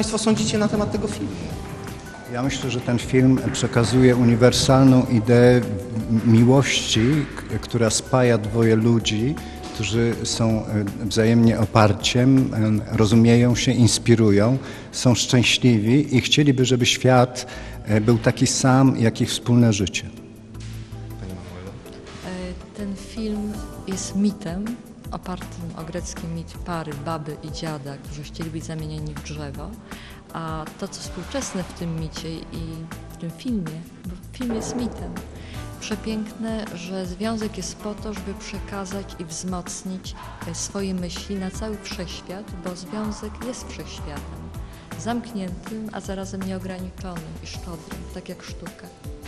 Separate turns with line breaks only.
Państwo sądzicie na temat tego filmu?
Ja myślę, że ten film przekazuje uniwersalną ideę miłości, która spaja dwoje ludzi, którzy są wzajemnie oparciem, rozumieją się, inspirują, są szczęśliwi i chcieliby, żeby świat był taki sam, jak ich wspólne życie.
Ten film jest mitem opartym o grecki mit pary, baby i dziada, którzy chcieli być zamienieni w drzewo, a to, co współczesne w tym micie i w tym filmie, bo film jest mitem, przepiękne, że związek jest po to, żeby przekazać i wzmocnić swoje myśli na cały wszechświat, bo związek jest wszechświatem, zamkniętym, a zarazem nieograniczonym i szczodrym, tak jak sztuka.